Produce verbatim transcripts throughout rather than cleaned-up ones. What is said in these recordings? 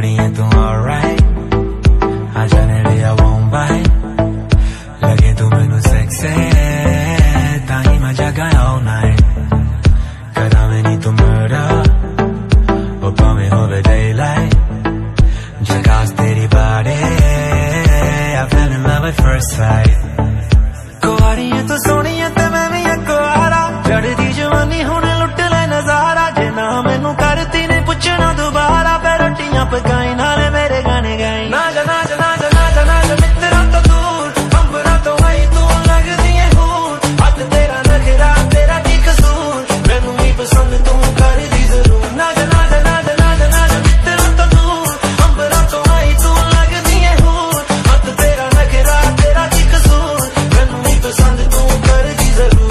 कुड़िए तू alright, आ जाने लिया won't bite, लगे तू मैनू sexy, ताही मैं जगा all night, कदा में नी तू murder, वो पावे होवे daylight, जगास तेरी body, I fell in love at first sight. कुआरी है तू सोनी है ते मैं भी कुआरा, चढ़दी जवानी होने लुट ले नजारा, जे ना मैनू करती ने पूछना दोबारा, पे रोटियां पकाई नाले मेरे गाने गाई, ना जा ना जा ना जा ना जा ना जा मित्रा तो दूर, अंबरा तो आई तू लगदी है हूर, हथ तेरा नखरा तेरा की कसूर, मैनू भी पसंद तू कर दी जरूर, ना जा ना जा ना जा ना जा ना जा मित्रा तो दूर, अंबरा तो आई तू लगदी है हूर, हथ तेरा नखरा तेरा की कसूर, मैनू भी पसंद तू कर दी जरूर।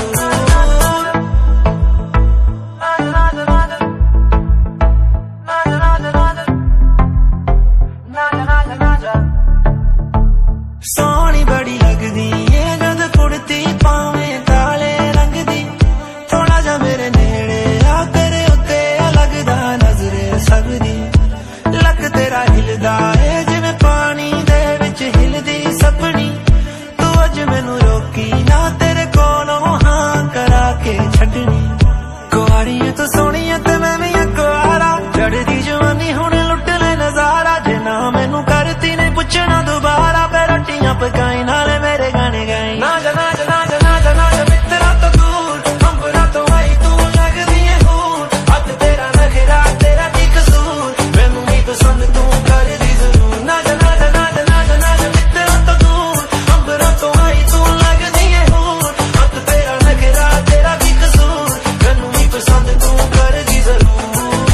सोनी बड़ी लगदी है जद कुड़ती पावे काले रंग दी, थोड़ा जा मेरे नेड़े आ तेरे उत्ते लगदा नजरे सकदी, लक तेरा हिलदा है जिवें पानी दे विच हिलदी सपनी, तू अज मैनू रोकी ना तेरे कोलों हां करा के छड्डनी, कुआरी है तू सोनी है ते मैं भी कुआरा, चढ़दी जवानी हुण लुट ले नजारा, जे ना मैनू करती ने पूछना दोबारा, पे रोटियां पकाई नाले मेरे गाने गाई, ना जा ना जा ना जा ना जा ना जा मित्रा तो दूर, अंबरा तो आई तू लगदी है हूर, हथ तेरा नखरा तेरा की कसूर, मैनू भी पसंद तू कर दी जरूर, ना जा ना जा ना जा ना जा ना जा मित्रा तो दूर, अंबरा तो आई तू लगदी है हूर, हथ तेरा नखरा तेरा की कसूर, मैनू भी पसंद तू कर दी जरूर।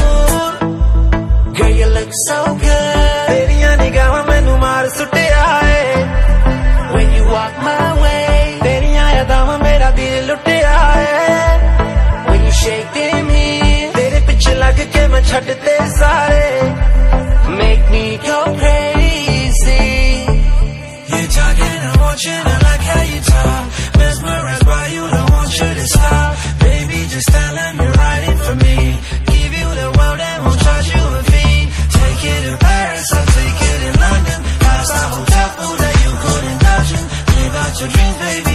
Girl you look so good, तेरियां निगाहां मैनू मार सुटिया है, when you walk my way, तेरियां यादां मेरा दिल लुटिया है, when you shake me, तेरे पिछे लग के मैं छड्डते सारे, make me go crazy. You're talking, I'm watching, I like how you talk, mesmerized by you, don't want you to stop, baby just tell them you're riding for me, give you the world and won't charge you a fee, take it to Paris, I'll take it in London, five-star hotel food that you couldn't imagine, live out your dreams baby.